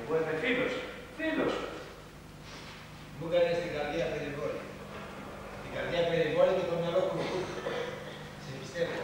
Εγώ είμαι φίλος. Φίλος. Μου έκανες την καρδιά περιβόλη. Την καρδιά περιβόλη και το μυαλό κουκού. Σε πιστεύω.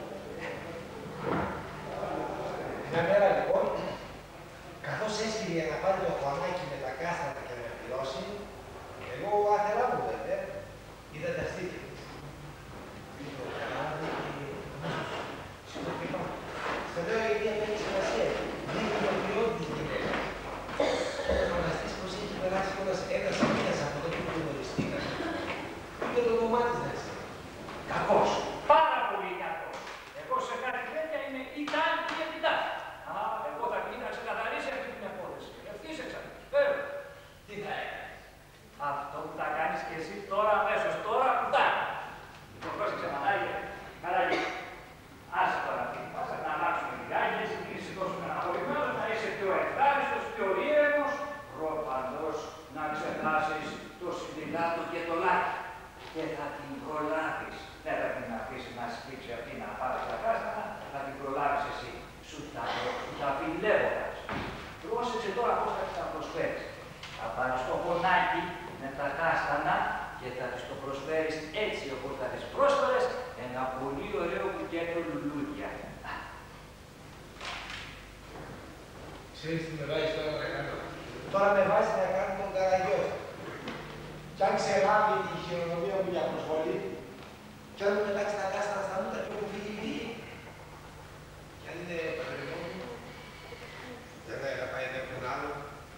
Μια μέρα λοιπόν, καθώς έσχυρε να πάρει το χωανάκι με τα κάστρατα και να με πληρώσει, εγώ άθελά μου βέβαια, είδα τα στήθια της. Είδα το καράβι και στο κρυπά. Στο λέω γιατί απέχει σημασία. Δείχνει το ποιό της γυναίκας. Φανταστείς πως έχει περάσει όλας ένας μήνας από τότε που γνωριστήκαμε. Ούτε το όνομά της να ξέρει. Κακός. Πάρα πολύ κακός. Εγώ σε κάτι τέτοια είμαι ή τάντη ή επιτάτη. Α, εγώ θα κλείνω να ξεκαθαρίσει αυτή την υπόθεση. Ευθύς εξ αρχής. Βέβαια. Τι θα έκανες? Αυτό που θα κάνεις και εσύ τώρα αμέσως, τώρα κουτάκι. Λοιπόν, πρόσεξε, Μανάγια. Καράγια. Άσε τώρα αυτή τη φάση, να αλλάξουμε λιγάκι, έτσι μην σηκώσουμε ένα χωριμένο, να είσαι πιο ευχάριστος, πιο ήρεμος, προπαντός να ξεχάσεις το συντηλάτο και το λάκι. Και θα την προλάβεις. Δεν θα την αφήσεις να σκύψει αυτή να πάρει τα κάστανα, θα την προλάβεις εσύ. Σου τα φιλεύοντας. Πρόσεξε τώρα πώς θα τα προσφέρεις. Θα πάρεις το φωνάκι με τα κάστανα και θα της το προσφέρεις έτσι όπως θα τις πρόσφερες ένα πολύ ωραίο μπουκέτο λουλούδια. Ξέρεις τι με βάζεις τώρα να κάνω? Τώρα με βάζεις να κάνω τον Καραγιώτη. Κι αν ξελάβει τη χειρονομία μου για προσβολή, κι αν μου πετάξει τα κάστανα στα μούτρα και μου φύγει η βία. Κι αν είναι πατρεμό μου, δεν θα πάει κάποιον άλλο.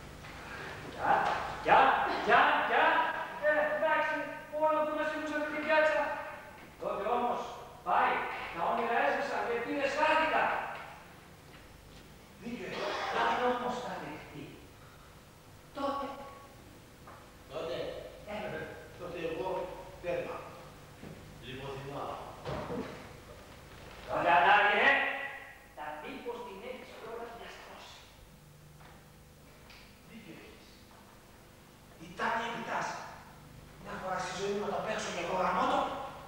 Εντάξει, μόνο που να σήκουσα αυτή την πιάτσα. Τότε όμως, πάει, τα όνειρα έσβησαν και πήρες χάθηκα. Δίκιο. Αν όμως θα δεχτεί, τότε. Τότε εγώ τέρμα. Λιποθυμάω. Τότε ανάγκη, θα δει πως την έχεις κιόλας διαστρώσει. Δίκιο έχεις. Η Τάνια επιτάσσει. Μια φορά στη ζωή μου να το παίξω και εγώ γραμμό το.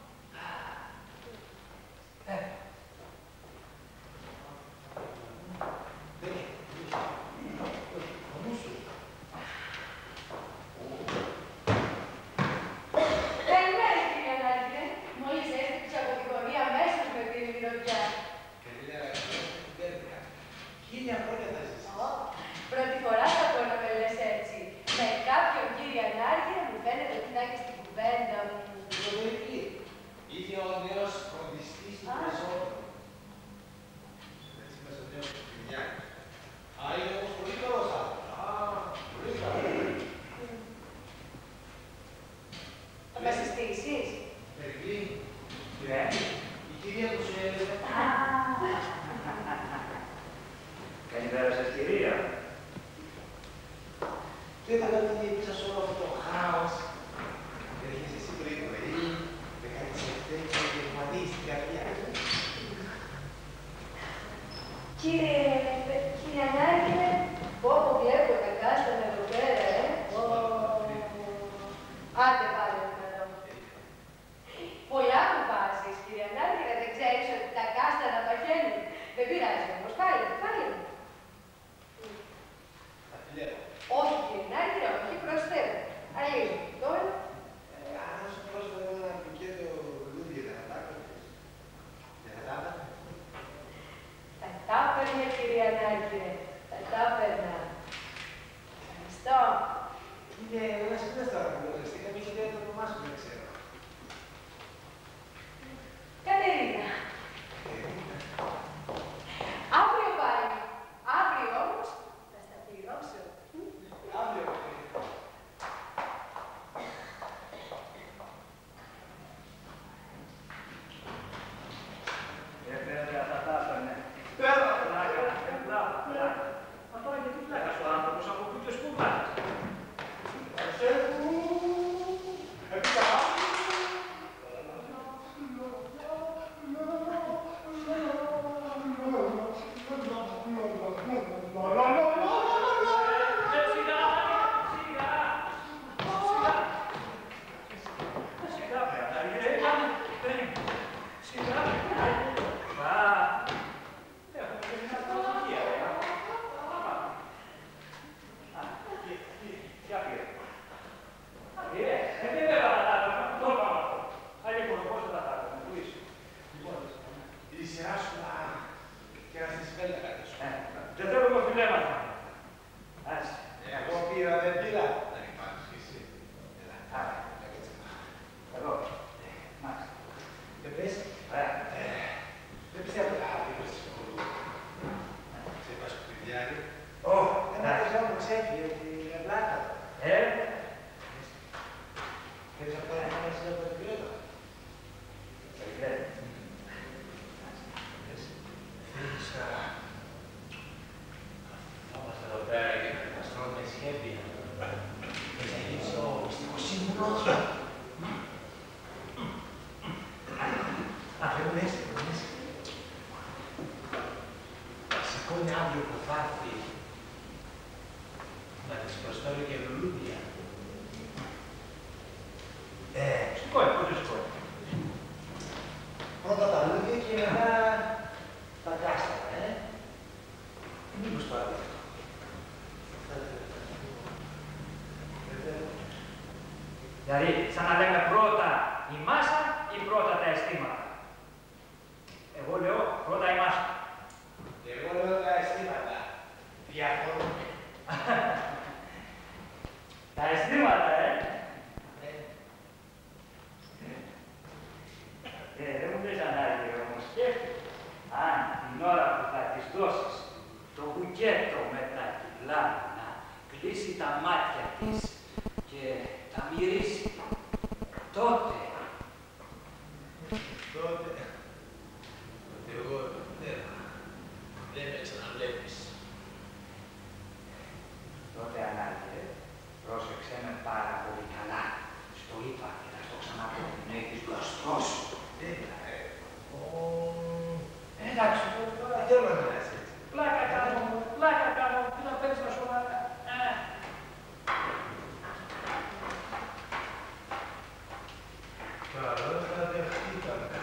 Καλημέρα κύριε Ανάγκη. Μόλις έστειξε από την γωνία αμέσως με την μυρωδιά. Καλημέρα, Κέρδικα. 1000 χρόνια θα ζήσεις. Πρώτη φορά θα πω να με λες έτσι. Με κάποιον κύριε Ανάγκη μου φαίνεται ότι θα έχεις την κουβέντα μου. Ζωδορική. Είχε ο νέος φροντιστής του Μεσόβου. Έτσι μέσα ο νέος Χριστιανιάκης. Α, είναι όμως πολύ καλός άνθρωπος. Α, πολύ καλός. Θα με συστήσεις. Περικλή. Η κυρία που σου έλεγε. Καλημέρα σας, κυρία. Και ήθελα να την πίσω σε όλο αυτό το χάος. Έρχεσαι εσύ πρωί-πρωί, με κάτι σεφτέκι και γεμματίς στην καρδιά. Κύριε Ανάγκη, πω βλέπω τα κάστανα εδώ πέρα, Άντε πάλι εδώ. Πολλά μου βάζεις, κύριε Ανάγκη, δεν ξέρεις ότι τα κάστανα παχαίνουν. Δεν πειράζει όμως, πάλι. Τα φιλεύω. Όχι, κύριε Ανάγκη, όχι, προσθέτω. Αλλήλω. Τώρα. Αν σου πρόσφερε ένα μπουκέτο λουλούδια, δεν θα τα έκανες. Δεν θα τα έκανες. Θα τα έπαιρνε, κύριε Ανάγκη, θα τα έπαιρνα. Ευχαριστώ. Είναι ένας φίλος τώρα που γνωριστήκαμε, είχε λέει το όνομά σου, δεν ξέρω. Κατερίνα. Αύριο πάλι. Αύριο όμως θα στα πληρώσω. Αύριο. Βέβαια, θα τα έπαιρνε. Πέρα. Πλάκα. τη σειρά σου να στις πέλτα κάτι σου. Δεν θέλω κοφιλέματα. Άσε. Εγώ πήρα, δεν πήρα. Δεν υπάρχεις και εσύ. Άρα. Εδώ. Μάλιστα. Δεν πες. Δεν πιστεύω. Πήγα στη σχολή. Σε είπα σπιτιάρι. Ένα παιδιά μου ξέφυγε ότι είναι πλάκα. Θέλεις να πάρει ένα εσύ από την κλέτα. Σε κλέτα. Θέλεις να... Καθόμαστε εδώ πέρα και να καταστρώνουμε σχέδια. Θες να γίνεις ο μυστικός σύμβουλος. Δεν μου λες, δεν μου λες. Σηκώνει αύριο που θα έρθει να της προσφέρω και λουλούδια. Σηκώνει, πού σηκώνει. Πρώτα τα λουλούδια και μετά τα κάστανα, Μήπως το άδειο. Δηλαδή, σαν να λέμε πρώτα η μάσα ή πρώτα τα αισθήματα. Εγώ λέω πρώτα η μάσα. Εγώ λέω τα αισθήματα. Διαφωνούμε. Τα αισθήματα, δεν μου λες ανάγκη όμως. Αν την ώρα που θα της δώσεις το μπουκέτο με τα κιλά να κλείσει τα μάτια της και τα μυρίσει, τότε Εγώ δεν με ξαναβλέπεις. τότε ανάγκη, πρόσεξε με πάρα πολύ καλά. Στο είπα και θα στο ξαναπώ. Να έχεις μπροστό σου. Εντάξει, τώρα θέλω να μιλάς έτσι. Πλάκα κάνω, τι να παίρνεις τα σοβαρά. Καλώς θα δεχτήκαμε.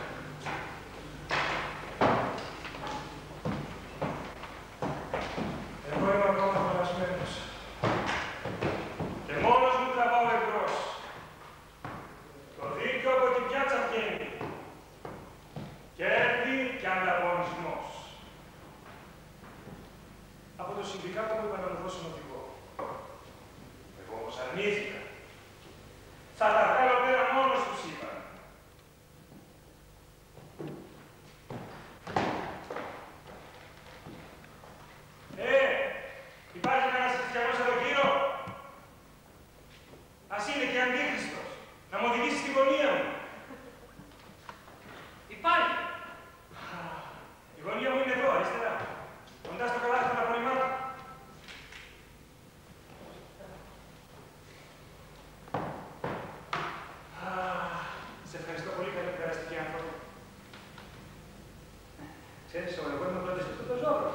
Εγώ είμαι ακόμα χωρασμένος. Και μόνος μου τραβάω εμπρός. Το δίκιο από την πιάτσα βγαίνει. Κέρδη και ανταγωνισμός. Από το συνδικάτο μου είπα να μου δώσουν οδηγό. Εγώ όμως αρνήθηκα. Θα τα βγάλω πέρα μόνος τους είπα. Υπάρχει κανένας χριστιανός εδώ γύρω. Ας είναι και αντίχριστος. Να μου οδηγήσει στη γωνία μου. Υπάρχει. Η γωνία μου είναι εδώ, αριστερά. Κοντά στο καλάθι των απορριμμάτων. Σε ευχαριστώ πολύ, καλή περαστική άνθρωπο. Ξέρεις, εγώ είμαι πρώτος σε αυτό το ζώο.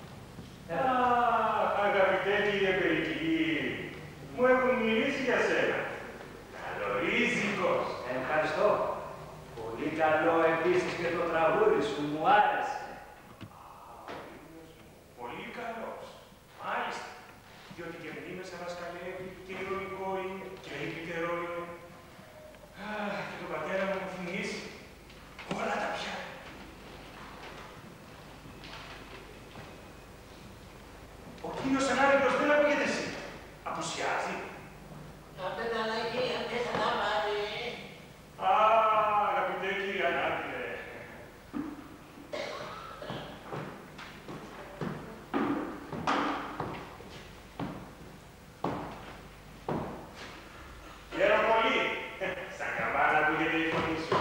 Αγαπητέ κύριε Περικλή, μου έχουν μιλήσει για σένα. Καλορίζικος. Ευχαριστώ. Πολύ καλό επίσης και το τραγούδι σου, μου άρεσε. Πολύ καλός. Μάλιστα. Διότι και μη με σαρασκαλεύει και ειρωνικό είναι και λυπητερό είναι. Και τον πατέρα μου μου θυμίζει. Όλα τα πιάνει. Ο κύριος Ανάρρητος δεν ακούγεται εσύ. Απουσιάζει. Απέναντι Αναγία, μέσα να πάρει. Αγαπητέ κύριε Ανάρρητε. Χαίρομαι πολύ. Σαν καμπάνα ακούγεται η φωνή σου.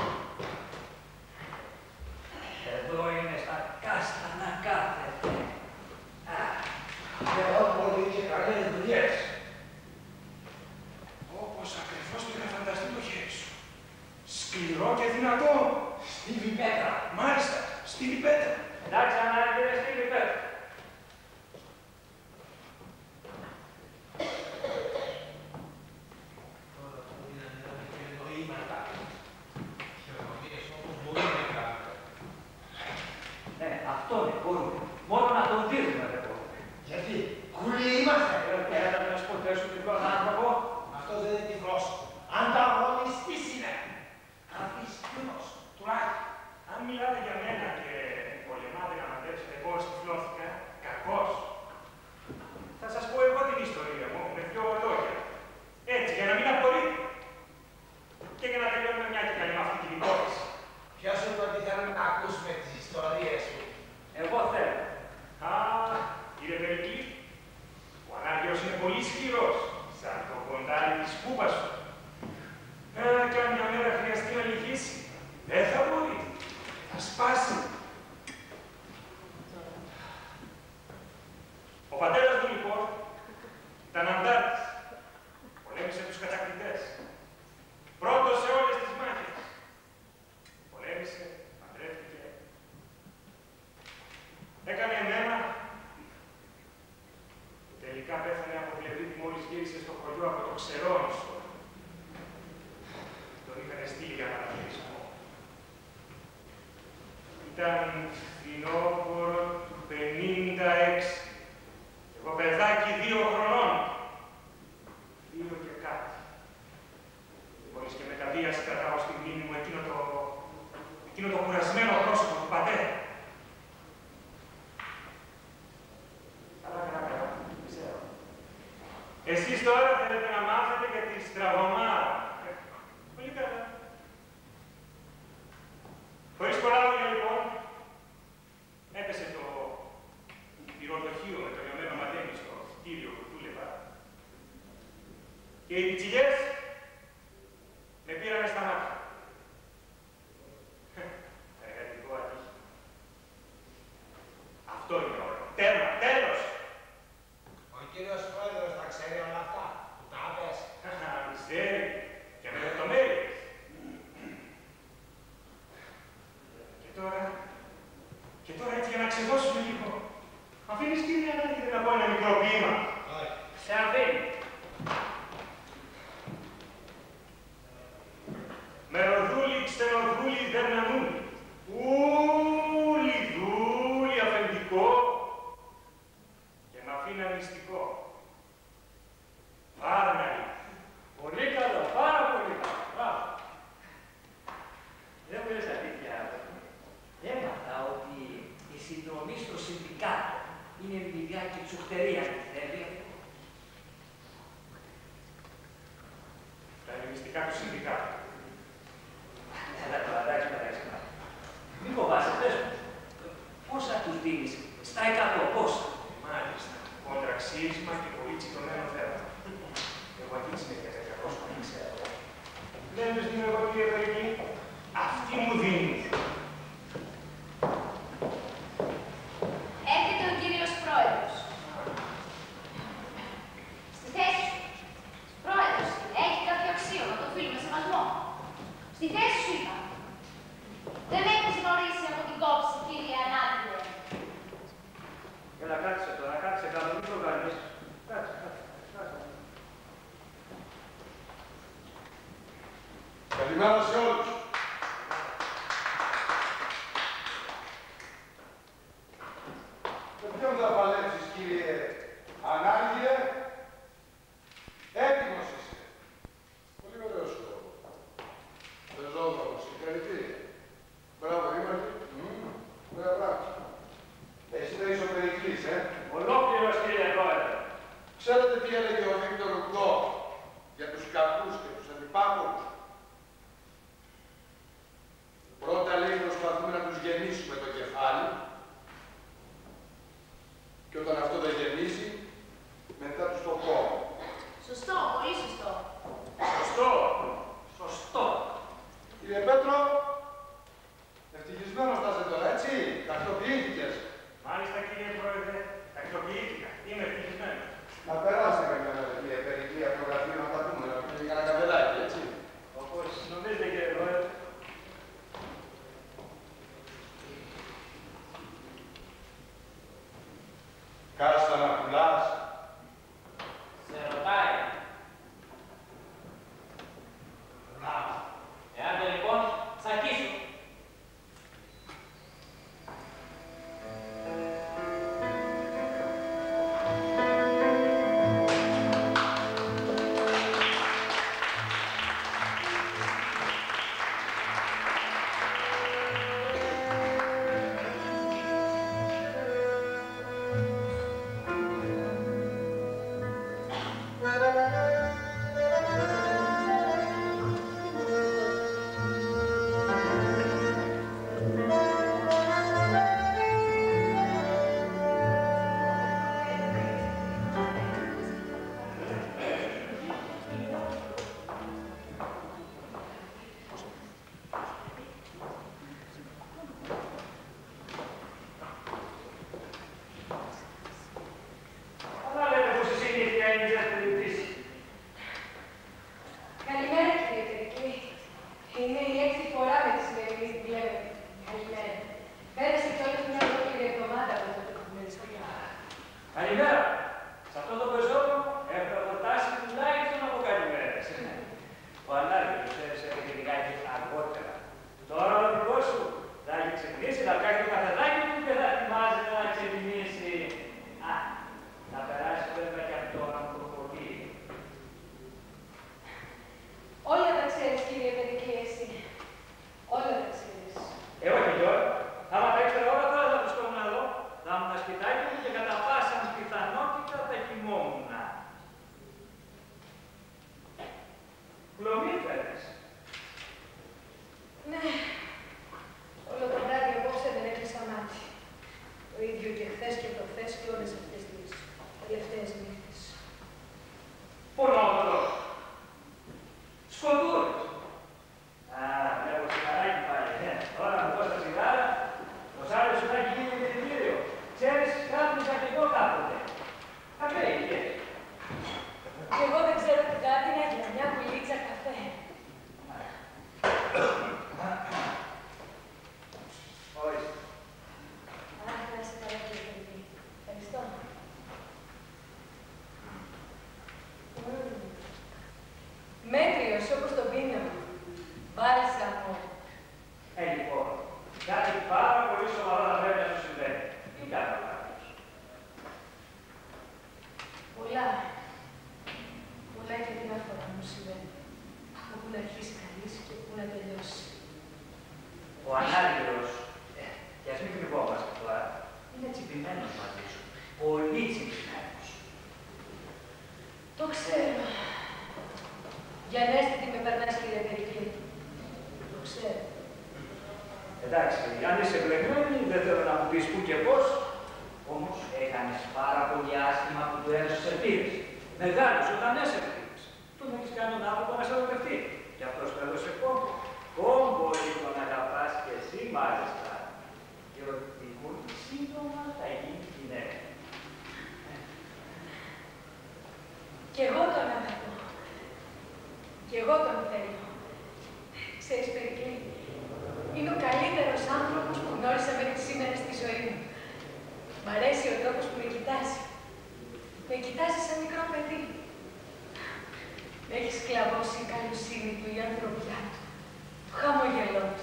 Εδώ είναι στα κάστανα κάθεται. Εγώ πολύ και καλές δουλειές. Όπως ακριβώς το είχα φανταστεί το χέρι σου. Σκληρό και δυνατό. Στίβη πέτρα. Μάλιστα, στίβη πέτρα. Εντάξει, ανάγκη, στείλει πέρα. Τώρα που είναι να μιλάμε και νοήματα. Χειρονομίες όπως μπορούμε να κάνουμε. Ναι, αυτό είναι, μπορούμε. Μόνο να τον δίνουμε δεν μπορούμε. Γιατί κουλοί είμαστε. Έλα να σου ποτέ σου τυφλόν άνθρωπο. Αυτός δεν είναι τυφλός. Ανταγωνιστής είναι. Καθίστηνος, τουλάχιστον. Αν μιλάτε για μένα και ήταν φθινόπωρο του 56. Εγώ παιδάκι 2 χρονών. 2 και κάτι. Μόλις και με τα βίαση κρατάω στη μνήμη μου εκείνο το κουρασμένο πρόσωπο του πατέρα. Καλά, δεν ξέρω. Εσείς τώρα θέλετε να μάθετε για τη στραβωμάρα. Πολύ καλά. Χωρίς πολλά λόγια λοιπόν, έπεσε το πυροδοχείο με το λιωμένο ματέμι στο κτίριο που δούλευα και οι πιτσιλιές με πήρανε στα μάτια. Εργατικό ατύχημα. Αυτό είναι όλο. Τέλος! Ο κύριος Πρόεδρος τα ξέρει όλα αυτά. Τα άπες. Ξέρει και με λεπτομέρειες. Και τώρα έτσι για να ξεδώσουμε λίγο. Αφήνεις κύριε Ανάγκη να πω ένα μικρό ποίημα. Σε αφήνει. Μεροδούλη, ξενοδούλη, δερνανούλη. Ούλη, δούλη, αφεντικό. Και μ' αφήνα μυστικό. Βάρναρη. Πολύ καλό, πάρα πολύ καλό. Μπράβο. Δεν μου λες αλήθεια. Έμαθα ότι η συνδρομή στο συνδικάτο είναι λιγάκι τσουχτερία, αν θέλει. Τα είναι μυστικά του συνδικάτου. Έλα τώρα, εντάξει μεταξύ μας. Μη φοβάσαι, πες μου. Πόσα τους δίνεις, στα 100, πόσα. Μάλιστα. Κοντραξίσμα και πολύ τσιτωμένο θέμα. Εγώ εκεί συνέχεια τέτοια κόσμο, δεν ξέρω. Δεν τους δίνω εγώ κύριε Περική. Αυτοί μου δίνουν. Έρχεται ο κύριος Πρόεδρος. Στη θέση σου. Πρόεδρος, έχει κάποιο αξίωμα, το οφείλουμε σεβασμό. Στη θέση σου είπα. Δεν έχεις γνωρίσει από την κόψη, κύριε Ανάντια. Έλα, κάτσε τώρα, κάτσε κάτω, μην το κάνεις. Κάτσε. Καλημέρα σε όλους. Με ποιον θα παλέψεις, κύριε Ανάγκη, έτοιμος είσαι. Πολύ ωραίος ο πεζόδρομος, συγχαρητήρια. Μπράβο, είμαστε. Μπράβο. Εσύ δεν είσαι ο Περικλής, Ολόκληρος, κύριε Πρόεδρε. Ξέρετε τι έλεγε ο Βίκτορ Ουγκό για τους κακούς και τους αντιπάπολους. Πρώτα λέει προσπαθούμε να τους γεννήσουμε το κεφάλι πέρασε και όλες αυτές τις τελευταίες νύχτες. Πονόδωρο. Σκοτούρες. Α, βλέπω τσιγαράκι πάλι. Τώρα μου πω στα τσιγάρα, το σάλιο σου θα έχει γίνει μυθιστήριο. Ξέρεις, κάπνιζα και εγώ κάποτε. Καφέ είχες. Και εγώ δεν ξέρω τι κάτι να για μια κουλίτσα καφέ. Ορίστε. Αχ, να είσαι καλά, κύριε παιδί. Ευχαριστώ. Μέτριος όπως το πίνω. Μπάλσαμο. Λοιπόν, κάτι πάρα πολύ σοβαρό να πρέπει να σου συμβαίνει. Τι κάνει ο κάποιος. Πολλά. Πολλά και την αφορά μου συμβαίνει. Από πού να αρχίσει κανείς και πού να τελειώσει. Ο ανάγκηρος, κι ας μην κρυβόμαστε τώρα, είναι τσιμπημένος μαζί σου. Πολύ τσιμπημένος. Το ξέρω. Για ανέστη τι με περνάς, κύριε Περικλή. Το ξέρω. Εντάξει, αν είσαι μπλεγμένη, δεν θέλω να μου πεις πού και πώς, όμως έκανες πάρα πολύ άσχημα που του έδωσες ελπίδες. Μεγάλος όταν έσαι. Τον έχεις κάνει τον άνθρωπο να σε ερωτευτεί. Κι αυτός του έδωσε κόμπο. Κόμπο λοιπόν αγαπάς και εσύ μάλιστα. Και ότι πολύ σύντομα θα γίνει γυναίκα. Κι εγώ τον αγαπώ. Κι εγώ τον θέλω. Ξέρεις, Περικλή, είναι ο καλύτερος άνθρωπος που γνώρισα μέχρι σήμερα στη ζωή μου. Μ' αρέσει ο τρόπος που με κοιτάζει. Με κοιτάζει σαν μικρό παιδί. Με έχει σκλαβώσει η καλοσύνη του, η ανθρωπιά του, το χαμόγελό του.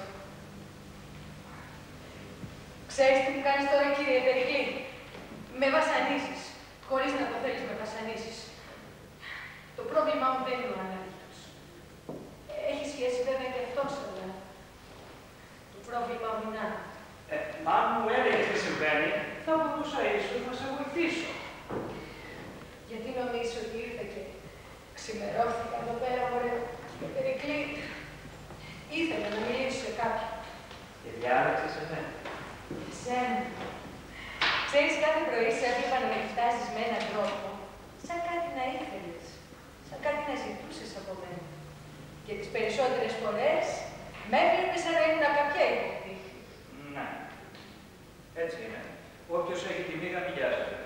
Ξέρεις τι μου κάνεις τώρα, κύριε Περικλή. Με βασανίζεις. Χωρίς να το θέλεις, με βασανίζεις. Το πρόβλημά μου δεν είναι ο ανάγκητος. Έχει σχέση βέβαια και αυτός, αλλά το πρόβλημά μου είναι άλλο. Μα αν μου έλεγες τι συμβαίνει, θα μπορούσα ίσως να σε βοηθήσω. Γιατί νομίζω ότι ήρθε και ξημερώθηκα εδώ πέρα, μωρέ, και Περικλή. Ήθελα να μιλήσω σε κάποιον. Και διάλεξες εμένα. Εσένα. Ξέρεις, κάθε πρωί σε έβλεπα να με κοιτάζεις με έναν τρόπο, σαν κάτι να ήθελες, σαν κάτι να ζητούσες από μένα. Και τις περισσότερες φορές με έβλεπες σαν να ήμουν κάποια ύποπτη. Ναι. Έτσι είναι. Όποιος έχει τη μοίρα μοιάζεται.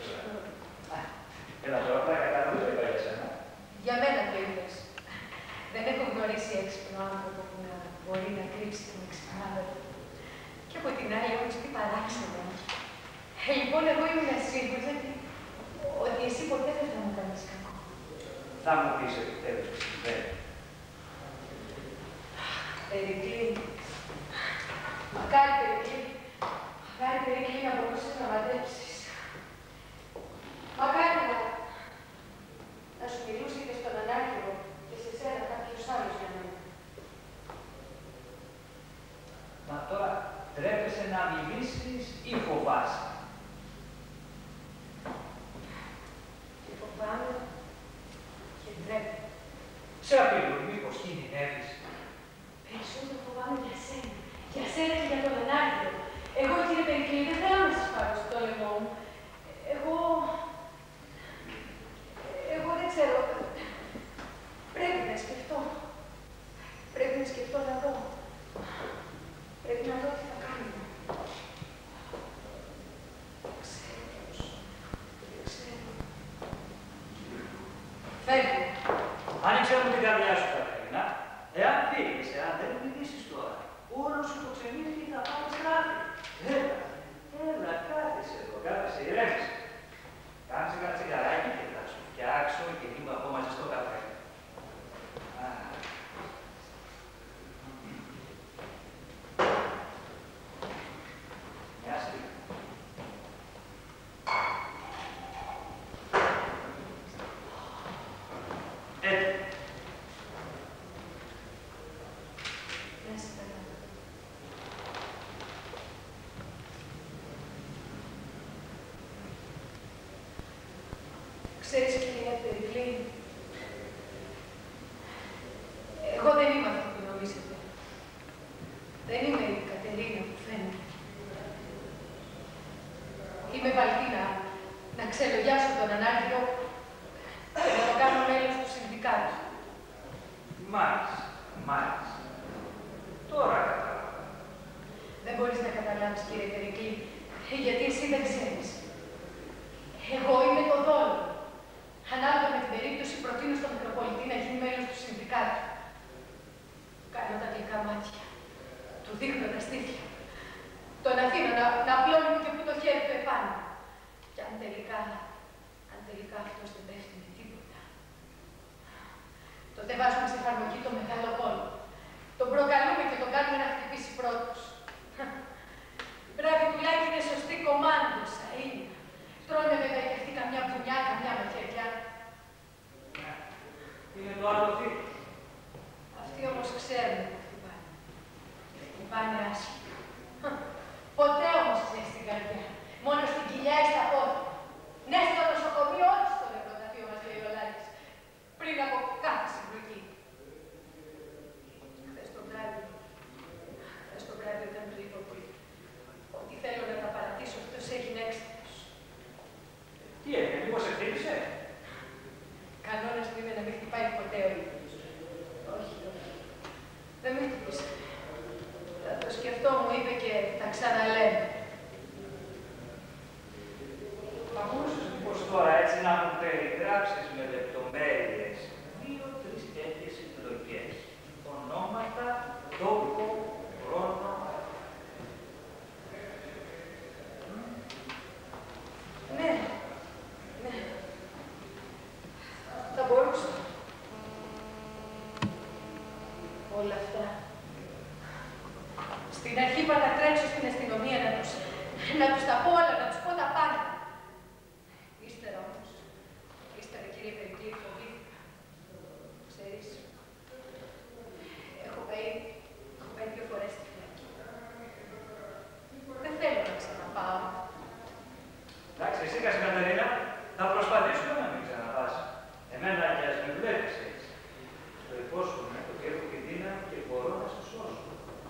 Έλα τώρα, πλάκα κάνω, δεν το είπα για σένα. Για μένα το είπες. Δεν έχω γνωρίσει έξυπνο άνθρωπο που να μπορεί να κρύψει την εξυπνάδα του. Και από την άλλη όμως τι παράξενο. Λοιπόν, εγώ ήμουν σίγουρη ότι εσύ ποτέ δεν θα μου κάνεις κακό. Θα μου πεις επιτέλους τι συμβαίνει. Περικλή. Μακάρι, Περικλή. Μακάρι, Περικλή, να μπορούσες να μαντέψεις. Μακάρι να σου μιλούσε και στον ανάγκηρο και σε σένα κάποιος άλλος για μένα. Μα τώρα τρέπεσαι να μιλήσεις ή φοβάσαι. Και φοβάμαι και ντρέπω. Σε απειλούν, μήπως κινδυνεύεις. Περισσότερο φοβάμαι για σένα. Για σένα και για τον ανάγκηρο. Εγώ, κύριε Περικλή, δεν θέλω να σας πάρω στο λαιμό μου. Εγώ δεν ξέρω. Πρέπει να σκεφτώ. Πρέπει να σκεφτώ να δω. Πρέπει να δω τι θα κάνω. Δεν ξέρω. Φεύγω. Άνοιξε μου την καρδιά σου, Κατερίνα. Εάν φύγεις, εάν δεν μιλήσεις τώρα, όλο σου το ξενύχτη θα πάει στράφη. Έλα, κάθεσαι εδώ, κάθεσαι, ηρέμησε. Κάτσε ένα τσιγαράκι και θα σου φτιάξω και λίγο ακόμα ζεστό καφέ. Μια στιγμή. Έτσι. Να είσαι καλά. Ξέρεις, κυρία Περικλή, εγώ δεν είμαι αυτό που νομίζετε. Δεν είμαι η Κατερίνα που φαίνεται. είμαι βαλτή να ξελογιάσω τον ανάρκητο και να το κάνω μέλος του συνδικάτου. Μάλιστα, μάλιστα. Τώρα κατάλαβα. Δεν μπορείς να καταλάβεις, κύριε Περικλή, γιατί εσύ δεν ξέρεις. Εγώ είμαι το δόλο. Ανάλογα με την περίπτωση, προτείνω στον Μητροπολιτή να γίνει μέλος του συνδικάτου. Κάνω τα γλυκά μάτια. Του δείχνω τα στήθια. Τον αφήνω να απλώνει και που το χέρι του επάνω. Και αν τελικά αυτός δεν πέφτει με τίποτα, τότε βάζουμε σε εφαρμογή το μεγάλο πόλο. Τον προκαλούμε και τον κάνουμε να χτυπήσει πρώτος. Μπράβη πουλάκι είναι σωστή κομμάντοσα, είναι. Τρώνε βέβαια και αυτοί καμιά πουνιά, καμιά μαχαιριά. Είναι το άλλο θήκο. Αυτοί όμως ξέρουν να χτυπάνε. Και χτυπάνε άσχημα. Ποτέ όμως δεν στην καρδιά. Μόνο στην κοιλιά ή στα πόδια. Ναι, στο νοσοκομείο, όχι στο νεκροταφείο μας, λέει ο Λάκης. Πριν από κάθε συμπλοκή. Χθες το βράδυ όταν του είπα ότι θέλω να τα παρατήσω, αυτός έγινε έξυπνος. Τι έγινε, μήπως σε χτύπησε? Κανόνας του είναι να μην χτυπάει ποτέ ο ίδιος. Όχι. Δεν με χτύπησε. Θα το σκεφτώ, μου είπε και τα ξαναλέμε. Θα μπορούσες μήπως τώρα έτσι να μου περιγράψεις με λεπτομέρειες 2-3 τέτοιες συμπλοκές. Ονόματα, τόπο, χρόνο. Ναι. Θα μπορούσα. Όλα αυτά. Στην αρχή είπα να τρέξω στην αστυνομία να τους τα πω όλα, να τους πω τα πάντα. Ύστερα κύριε Περικλή, φοβήθηκα. Ξέρεις, έχω πάει 2 φορές στη φυλακή. Δεν θέλω να ξαναπάω. Εντάξει, εσύ Κατερίνα, θα προσπαθήσουμε να μην ξαναπάς. Εμένα και ας με βλέπεις έτσι. Στο υπόσχομαι ότι έχω τη δύναμη και μπορώ να σε σώσω.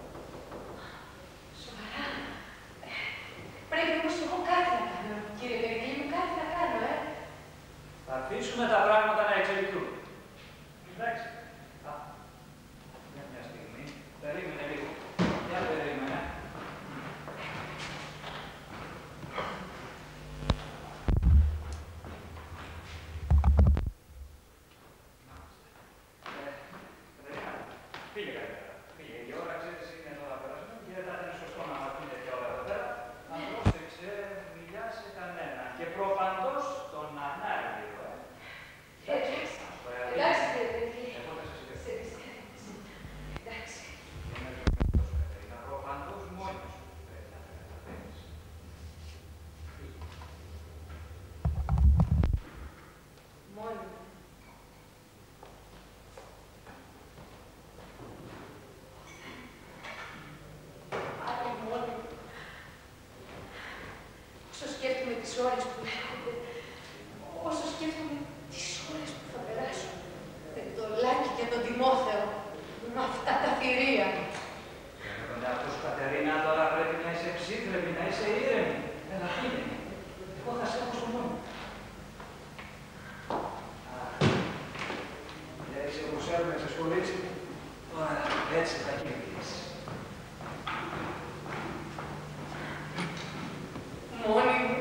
Σοβαρά. Πρέπει όμως εγώ κάτι να κάνω, κύριε Περικλή μου, κάτι να κάνω, Θα αφήσουμε τα πράγματα να εξελιχθούν. Εντάξει. Μια στιγμή. Περίμενε λίγο. Για περίμενε. Πήγε καλύτερα. Πήγε. Η ώρα, ξέρεις, είναι τώρα περασμένη και δεν είναι σωστό να μας πει τέτοια ώρα εδώ πέρα. Αν πρόσεξε, μιλιά σε κανέναν. Και προπαντός τον ανάγκηρο. Εντάξει, κύριε Περικλή. Εγώ θα σας υπεύθυνο. Εντάξει. Είναι προπαντός μόνος σου. Πρέπει να καταλαβαίνεις. Μόνη μου. Άλλη μόνη μου. Όσο σκέφτομαι τις ώρες που έρχονται, όσο σκέφτομαι τις ώρες που θα περάσω με το Λάκη και τον Τιμόθεο, με αυτά τα θηρία. Τον εαυτό σου, Κατερίνα, τώρα πρέπει να είσαι ψύχρεμη, να είσαι ήρεμη. Έλα, φύγε. Εγώ θα σε έχω στο νου. Δεν είσαι όπως έρχομαι να σε σχολήσει. Τώρα, έτσι θα κερδίσεις. Μόνη μου.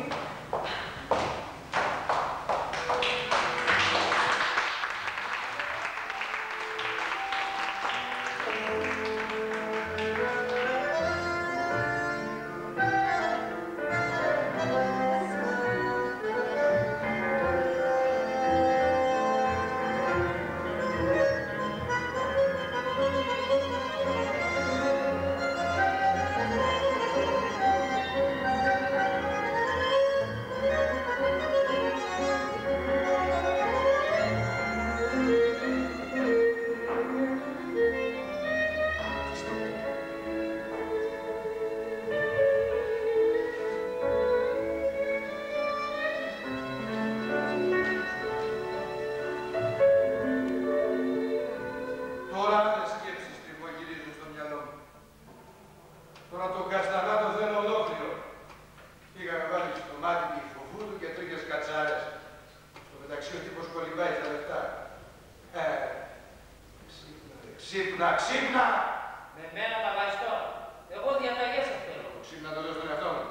Ξύπνα, ξύπνα! Με μένα τα βάζεις τώρα. Εγώ διαταγές θα θέλω. Ξύπνα το λέω στον εαυτό μου.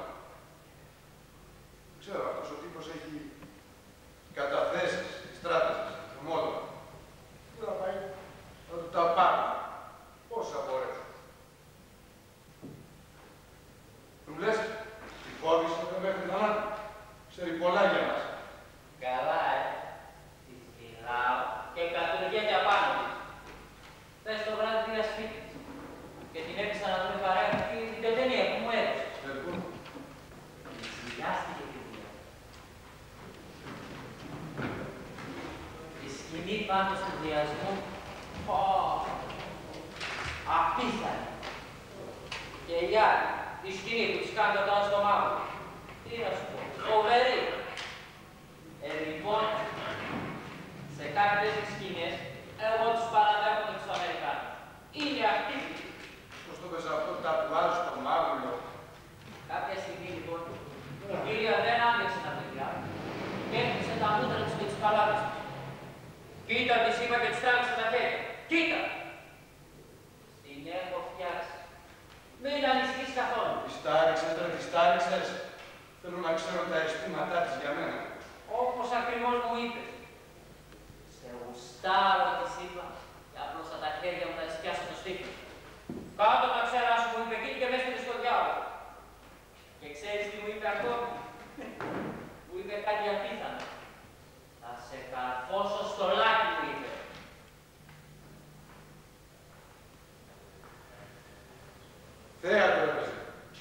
Ξέρω, αυτός ο τύπος έχει καταθέσεις στις τράπεζες, στο μόλο. Τι να πάει, θα του τα πάρει. Πόσα μπορέσουν. Του λες, τη φόβησε το μέχρι θανάτου. Ξέρει πολλά για μας. Καλά, τη φυλάω και κατουργέται απάνω της. Θες το βράδυ πήγα σπίτι της και την έπεισα να δούμε παρέα την τετενία που μου έδωσε. Λοιπόν, Ζηλιάστηκε τη δουλειά. Η σκηνή πάνω του βιασμού, απίθανη. Και η άλλη, η σκηνή που της κάνει το τραν στο μάγο. Τι να σου πω, φοβερή. Λοιπόν, σε κάποιες σκηνές, εγώ τους παραδέχομαι τους Αμερικάνους. Είναι ακτίβοι. πώς το πες αυτό, τα τουάζ στο μάγουλο. Κάποια στιγμή λοιπόν, η κύρια δεν άντεξε να παιδιά και έκλεισε τα μούτρα της και τις παλάτες της. Κοίτα, της είπα και της τράβηξε τα χέρια. Κοίτα! Την έχω φτιάξει. Μην ανησυχείς καθόλου. Της τάριξες, τώρα της τάριξες. Θέλω να ξέρω τα αισθήματά της για μένα. Όπως ακριβώς μου είπες. Σε γουστάρω, της είπα, και απλώσα τα χέρια μου να της πιάσω το στήθο. Κάτω τα ξέρα σου, μου είπε εκεί και με έστειλε στο διάβολο. Και ξέρεις τι μου είπε ακόμη. Μου είπε κάτι απίθανο. Θα σε καρφώσω στο λάκι, μου είπε. Θέα το έπαιζε.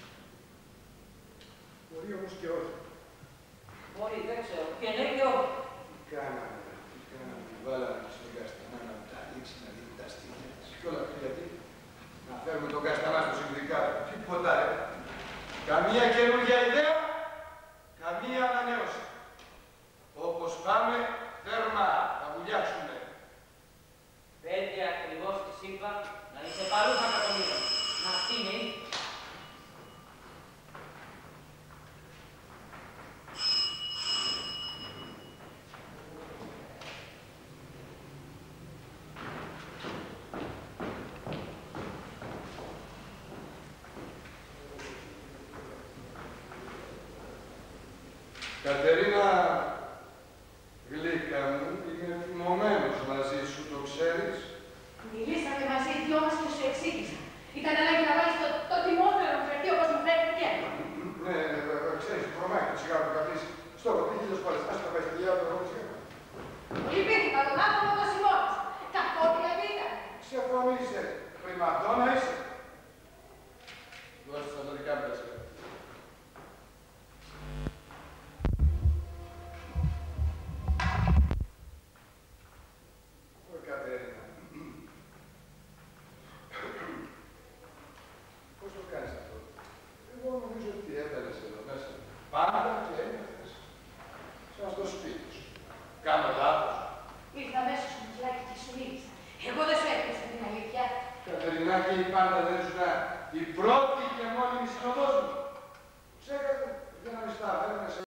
Μπορεί όμως και όχι. Μπορεί, δεν ξέρω. Και ναι και όχι. Τι κάναμε, βάλαμε στον Καστανά να τα ανοίξει, να δει τα στοιχεία της. Και όλα αυτά γιατί να φέρουμε τον Καστανά στο συνδικάτο. Τίποτα, ρε. Καμία καινούργια ιδέα, καμία ανανέωση. Όπως πάμε, τέρμα, θα βουλιάξουμε. 5 ακριβώς της είπα να είσαι παρούσα κατομμύρια. Να αυτή είναι η. Κατερίνα, γλύκα μου, είμαι θυμωμένος μαζί σου, το ξέρεις. Μιλήσαμε μαζί οι δυο μας και σου εξήγησα. Ήταν ανάγκη να βάλεις το τιμότερο μου φερτί όπως μου φέρθηκε. Ναι, ξέρεις, προμάχει το τσιγάρο που καπνίσει. Στο τι χίλιες φορές, ας τα πάει στη δουλειά του εγώ τσιγάρο. Λυπήθηκα τον άνθρωπο, το συμμόρφωσα. Κακόπια πήγαν. Ξεφωνήσε, πριμαντώνα είσαι. Δώσε τα δικά μου τα τσιγάρα. Κατερίνα. Πώς το κάνεις αυτό. Εγώ νομίζω ότι έμπαινες εδώ μέσα. Πάντα και έμαθες. Σαν στο σπίτι σου. Κάνω λάθος. Ήρθα μέσα στο μουσουλάκι και σου μίλησα. Εγώ δεν σου έπαιξα την αλήθεια. Κατερινάκη, η πάντα δεν ήσουν η πρώτη και μόνιμη συνοδός μου. Ξέχατε, δεν αμυστά, δεν